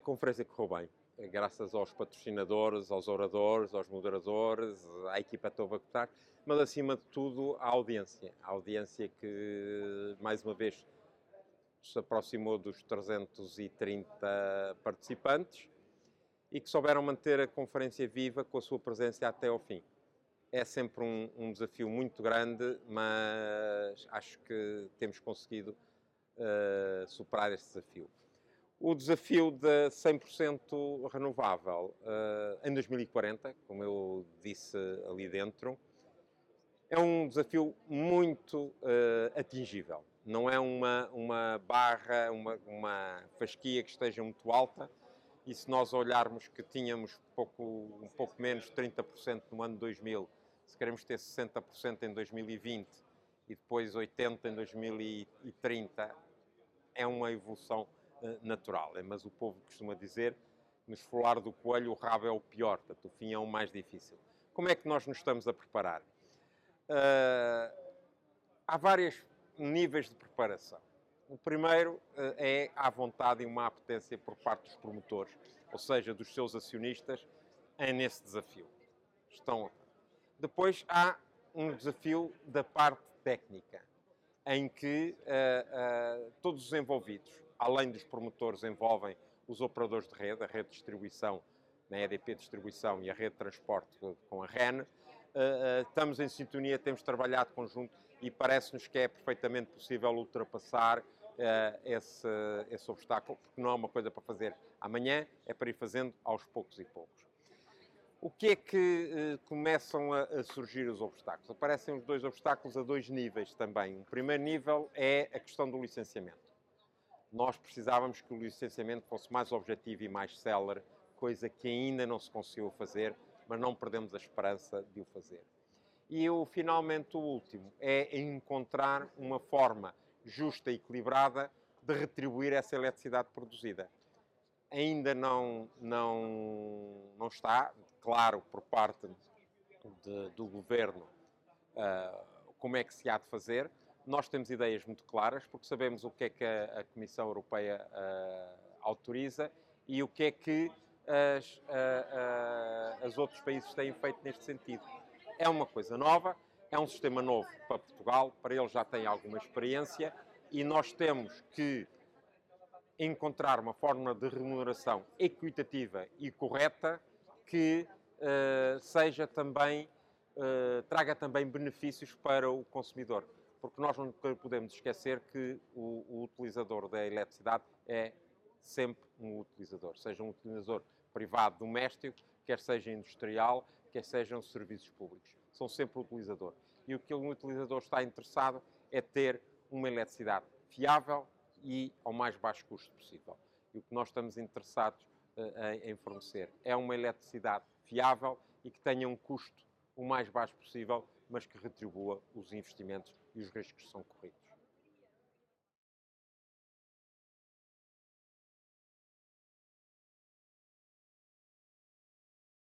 conferência correu bem, graças aos patrocinadores, aos oradores, aos moderadores, à equipa toda a votar, mas acima de tudo a audiência. A audiência que, mais uma vez, se aproximou dos 330 participantes e que souberam manter a conferência viva com a sua presença até ao fim. É sempre um desafio muito grande, mas acho que temos conseguido superar esse desafio. O desafio de 100% renovável em 2040, como eu disse ali dentro, é um desafio muito atingível. Não é uma barra, uma fasquia que esteja muito alta. E se nós olharmos que tínhamos um pouco menos de 30% no ano 2000, se queremos ter 60% em 2020 e depois 80% em 2030, é uma evolução natural. Mas o povo costuma dizer, no esfolar do coelho, o rabo é o pior, portanto, o fim é o mais difícil. Como é que nós nos estamos a preparar? Há vários níveis de preparação. O primeiro é a vontade e uma apetência por parte dos promotores, ou seja, dos seus acionistas, nesse desafio. Depois há um desafio da parte técnica, em que todos os envolvidos, além dos promotores, envolvem os operadores de rede, a rede de distribuição, na EDP Distribuição e a rede de transporte com a REN. Estamos em sintonia, temos trabalhado conjunto e parece-nos que é perfeitamente possível ultrapassar esse obstáculo, porque não é uma coisa para fazer amanhã, é para ir fazendo aos poucos e poucos. O que é que começam a surgir os obstáculos? Aparecem os dois obstáculos a dois níveis também. O primeiro nível é a questão do licenciamento. Nós precisávamos que o licenciamento fosse mais objetivo e mais célere, coisa que ainda não se conseguiu fazer, mas não perdemos a esperança de o fazer. E finalmente, o último é encontrar uma forma justa e equilibrada de retribuir essa eletricidade produzida. Ainda não está claro por parte do Governo como é que se há de fazer. Nós temos ideias muito claras, porque sabemos o que é que a Comissão Europeia autoriza e o que é que os outros países têm feito neste sentido. É uma coisa nova, é um sistema novo para Portugal, para eles já têm alguma experiência e nós temos que encontrar uma fórmula de remuneração equitativa e correta que seja também, traga também benefícios para o consumidor. Porque nós não podemos esquecer que o utilizador da eletricidade é sempre um utilizador. Seja um utilizador privado, doméstico, quer seja industrial, quer sejam serviços públicos. São sempre o utilizador. E o que um utilizador está interessado é ter uma eletricidade fiável e ao mais baixo custo possível. E o que nós estamos interessados em fornecer é uma eletricidade fiável e que tenha um custo o mais baixo possível, mas que retribua os investimentos e os riscos que são corridos.